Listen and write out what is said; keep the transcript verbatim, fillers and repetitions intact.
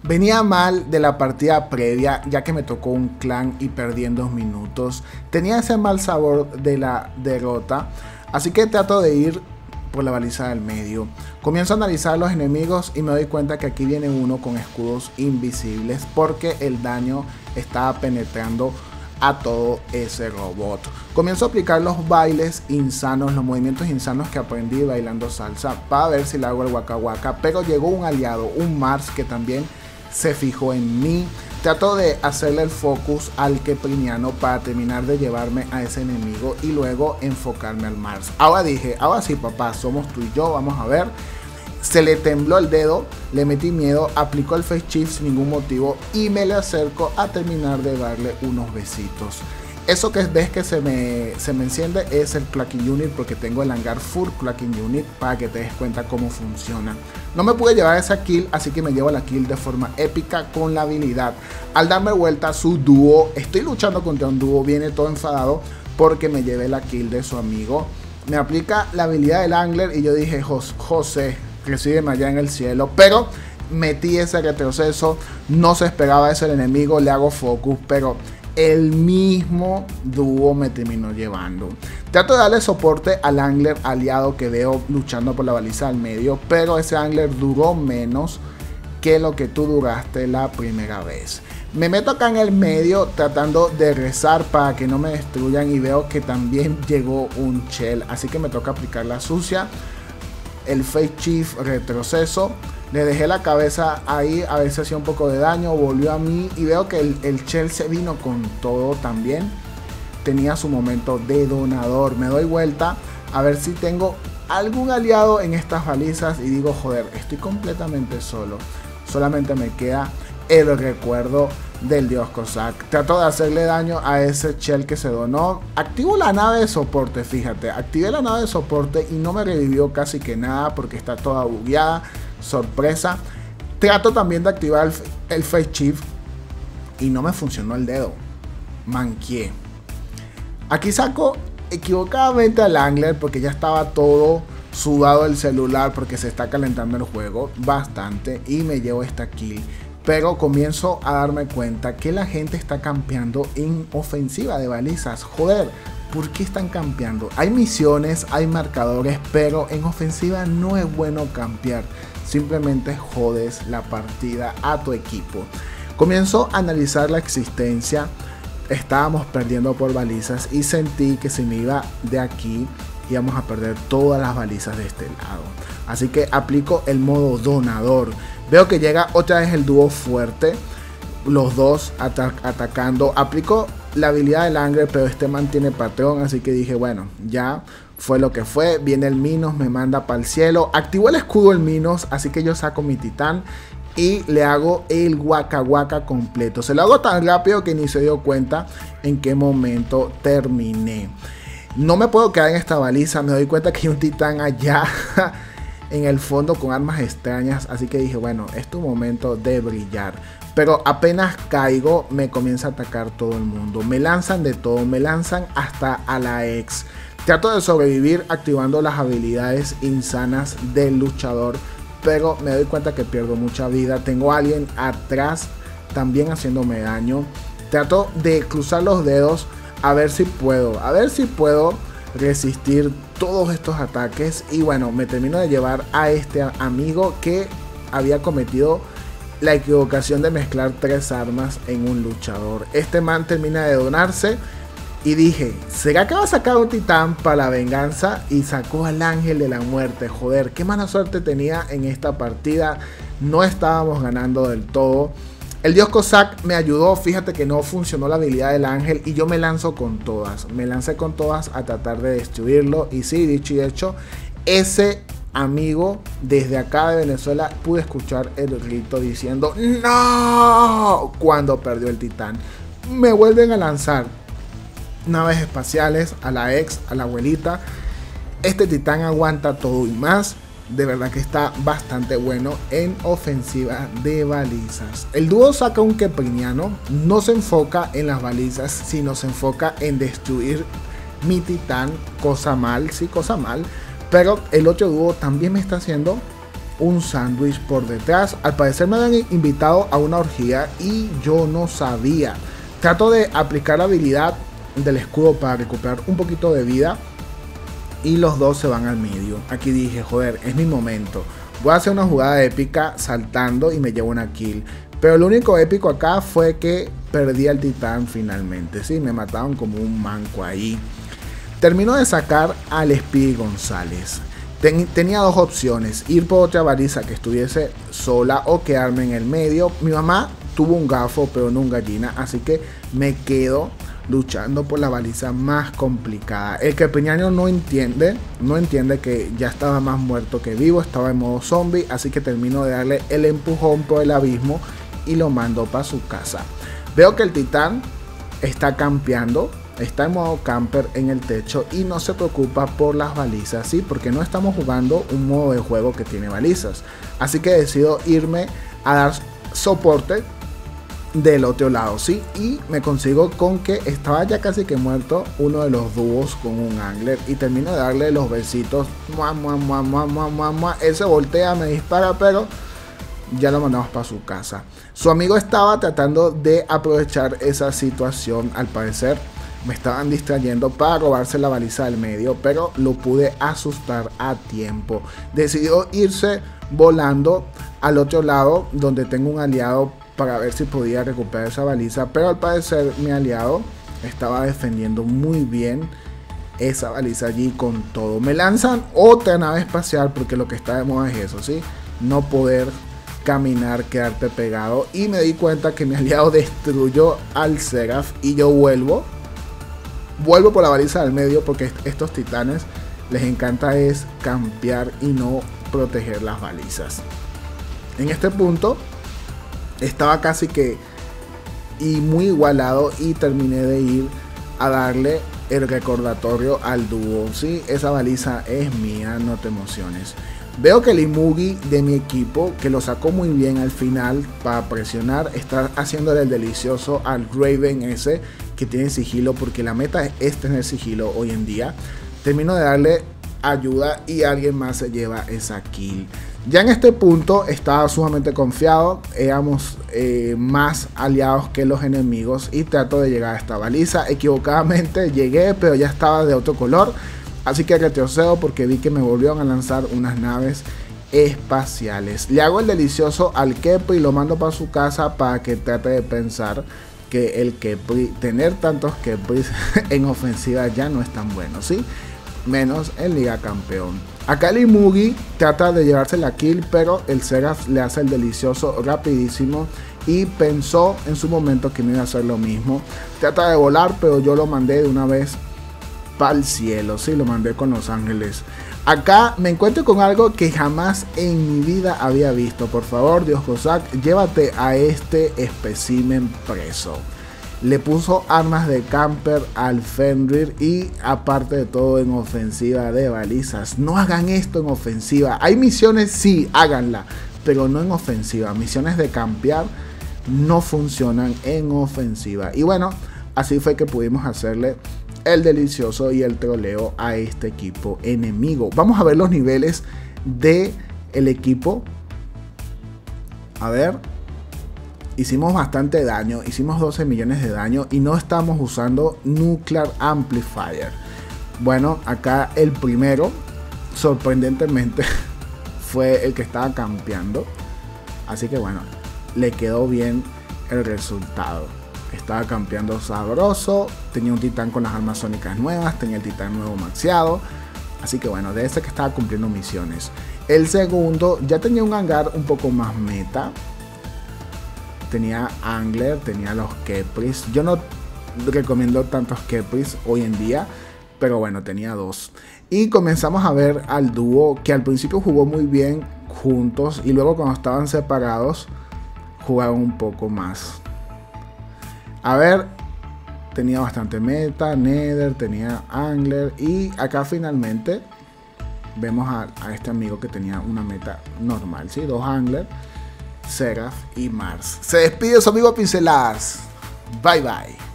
Venía mal de la partida previa, ya que me tocó un clan y perdí en dos minutos. Tenía ese mal sabor de la derrota, así que trato de ir por la baliza del medio. Comienzo a analizar los enemigos y me doy cuenta que aquí viene uno con escudos invisibles porque el daño estaba penetrando a todo ese robot. Comienzo a aplicar los bailes insanos, los movimientos insanos que aprendí bailando salsa para ver si le hago el waka waka, pero llegó un aliado, un Mars, que también se fijó en mí. Trato de hacerle el focus al Kepriniano para terminar de llevarme a ese enemigo y luego enfocarme al Mars. Ahora dije, ahora sí papá, somos tú y yo, vamos a ver. Se le tembló el dedo, le metí miedo, aplicó el face shift sin ningún motivo y me le acerco a terminar de darle unos besitos. Eso que ves que se me, se me enciende es el Clacking Unit, porque tengo el hangar full Clacking Unit para que te des cuenta cómo funciona. No me pude llevar esa kill, así que me llevo la kill de forma épica con la habilidad. Al darme vuelta su dúo, estoy luchando contra un dúo, viene todo enfadado porque me llevé la kill de su amigo. Me aplica la habilidad del Angler y yo dije, José, recíbeme allá en el cielo, pero metí ese retroceso, no se esperaba eso el enemigo, le hago focus, pero el mismo dúo me terminó llevando. Trato de darle soporte al Angler aliado que veo luchando por la baliza al medio, pero ese Angler duró menos que lo que tú duraste la primera vez. Me meto acá en el medio tratando de rezar para que no me destruyan y veo que también llegó un Shell, así que me toca aplicar la sucia, el Face Shift, retroceso. Le dejé la cabeza ahí a ver si hacía un poco de daño, volvió a mí y veo que el, el Shell se vino con todo también. Tenía su momento de donador. Me doy vuelta a ver si tengo algún aliado en estas balizas y digo, joder, estoy completamente solo. Solamente me queda el recuerdo del dios Cossack. Trato de hacerle daño a ese Shell que se donó. Activo la nave de soporte, fíjate. Activé la nave de soporte y no me revivió casi que nada porque está toda bugueada. Sorpresa. Trato también de activar el, el Face Shift y no me funcionó el dedo. Manqué. Aquí saco equivocadamente al Angler porque ya estaba todo sudado el celular porque se está calentando el juego bastante y me llevo esta kill. Pero comienzo a darme cuenta que la gente está campeando en ofensiva de balizas. Joder, ¿por qué están campeando? Hay misiones, hay marcadores, pero en ofensiva no es bueno campear. Simplemente jodes la partida a tu equipo. Comienzo a analizar la existencia. Estábamos perdiendo por balizas y sentí que si me iba de aquí íbamos a perder todas las balizas de este lado. Así que aplico el modo donador. Veo que llega otra vez el dúo fuerte. Los dos ata atacando. Aplico la habilidad del Angler, pero este mantiene patrón. Así que dije, bueno, ya fue lo que fue. Viene el Minos, me manda para el cielo. Activó el escudo el Minos, así que yo saco mi titán y le hago el waka waka completo. Se lo hago tan rápido que ni se dio cuenta en qué momento terminé. No me puedo quedar en esta baliza. Me doy cuenta que hay un titán allá en el fondo con armas extrañas. Así que dije, bueno, es tu momento de brillar. Pero apenas caigo, me comienza a atacar todo el mundo. Me lanzan de todo, me lanzan hasta a la ex. Trato de sobrevivir activando las habilidades insanas del luchador, pero me doy cuenta que pierdo mucha vida. Tengo a alguien atrás también haciéndome daño. Trato de cruzar los dedos a ver si puedo, a ver si puedo resistir todos estos ataques. Y bueno, me termino de llevar a este amigo que había cometido la equivocación de mezclar tres armas en un luchador. Este man termina de donarse y dije, ¿será que va a sacar un titán para la venganza? Y sacó al ángel de la muerte. Joder, qué mala suerte tenía en esta partida. No estábamos ganando del todo. El dios Cossack me ayudó. Fíjate que no funcionó la habilidad del ángel y yo me lanzo con todas. Me lancé con todas a tratar de destruirlo. Y sí, dicho y hecho, ese amigo desde acá de Venezuela pude escuchar el grito diciendo ¡no! Cuando perdió el titán. Me vuelven a lanzar naves espaciales a la ex, a la abuelita. Este titán aguanta todo y más. De verdad que está bastante bueno en ofensiva de balizas. El dúo saca un Kepriniano. No se enfoca en las balizas, sino se enfoca en destruir mi titán. Cosa mal, sí, cosa mal. Pero el otro dúo también me está haciendo un sándwich por detrás. Al parecer me habían invitado a una orgía y yo no sabía. Trato de aplicar la habilidad del escudo para recuperar un poquito de vida y los dos se van al medio. Aquí dije, joder, es mi momento. Voy a hacer una jugada épica saltando y me llevo una kill. Pero lo único épico acá fue que perdí al titán finalmente. Sí, me mataron como un manco ahí. Termino de sacar al Speedy González. Ten, tenía dos opciones, ir por otra baliza que estuviese sola o quedarme en el medio. Mi mamá tuvo un gafo pero no un gallina, así que me quedo luchando por la baliza más complicada. El Crepiñano no entiende, no entiende que ya estaba más muerto que vivo, estaba en modo zombie, así que termino de darle el empujón por el abismo y lo mando para su casa. Veo que el titán está campeando. Está en modo camper en el techo y no se preocupa por las balizas, ¿sí? Porque no estamos jugando un modo de juego que tiene balizas. Así que decido irme a dar soporte del otro lado, ¿sí? Y me consigo con que estaba ya casi que muerto uno de los dúos con un angler y termino de darle los besitos. Mua, mua, mua, mua, mua, mua, mua. Él se voltea, me dispara, pero ya lo mandamos para su casa. Su amigo estaba tratando de aprovechar esa situación, al parecer. Me estaban distrayendo para robarse la baliza del medio, pero lo pude asustar a tiempo. Decidió irse volando al otro lado donde tengo un aliado para ver si podía recuperar esa baliza, pero al parecer mi aliado estaba defendiendo muy bien esa baliza allí con todo. Me lanzan otra nave espacial porque lo que está de moda es eso, ¿sí? No poder caminar, quedarte pegado, y me di cuenta que mi aliado destruyó al Seraph y yo vuelvo. Vuelvo por la baliza del medio porque estos titanes les encanta es campear y no proteger las balizas. En este punto estaba casi que y muy igualado y terminé de ir a darle el recordatorio al dúo. Sí, esa baliza es mía, no te emociones. Veo que el Imugi de mi equipo, que lo sacó muy bien al final para presionar, está haciéndole el delicioso al Raven ese que tiene sigilo, porque la meta es tener sigilo hoy en día. Termino de darle ayuda y alguien más se lleva esa kill. Ya en este punto estaba sumamente confiado, éramos eh, más aliados que los enemigos y trato de llegar a esta baliza. Equivocadamente llegué, pero ya estaba de otro color. Así que retrocedo porque vi que me volvieron a lanzar unas naves espaciales. Le hago el delicioso al Khepri y lo mando para su casa para que trate de pensar que el Khepri, tener tantos Khepris en ofensiva ya no es tan bueno, ¿sí? Menos en Liga Campeón. Acá el Imugi trata de llevarse la kill, pero el Seraph le hace el delicioso rapidísimo y pensó en su momento que me iba a hacer lo mismo. Trata de volar, pero yo lo mandé de una vez para el cielo, sí, lo mandé con los ángeles. Acá me encuentro con algo que jamás en mi vida había visto. Por favor, Dios Cossack, llévate a este espécimen preso. Le puso armas de camper al Fenrir y aparte de todo en ofensiva de balizas. No hagan esto en ofensiva. Hay misiones, sí, háganla, pero no en ofensiva. Misiones de campear no funcionan en ofensiva. Y bueno, así fue que pudimos hacerle el delicioso y el troleo a este equipo enemigo. Vamos a ver los niveles de el equipo. A ver, hicimos bastante daño, hicimos doce millones de daño y no estamos usando Nuclear Amplifier. Bueno, acá el primero, sorprendentemente, fue el que estaba campeando. Así que bueno, le quedó bien el resultado. Estaba campeando sabroso, tenía un titán con las armas sónicas nuevas, tenía el titán nuevo maxeado. Así que bueno, de ese que estaba cumpliendo misiones. El segundo ya tenía un hangar un poco más meta. Tenía Angler, tenía los Khepris. Yo no recomiendo tantos Khepris hoy en día, pero bueno, tenía dos. Y comenzamos a ver al dúo que al principio jugó muy bien juntos y luego cuando estaban separados jugaron un poco más. A ver, tenía bastante meta, Nether, tenía Angler y acá finalmente vemos a, a este amigo que tenía una meta normal, ¿sí? Dos Angler, Seraph y Mars. Se despide su amigo Pinceladas. Bye bye.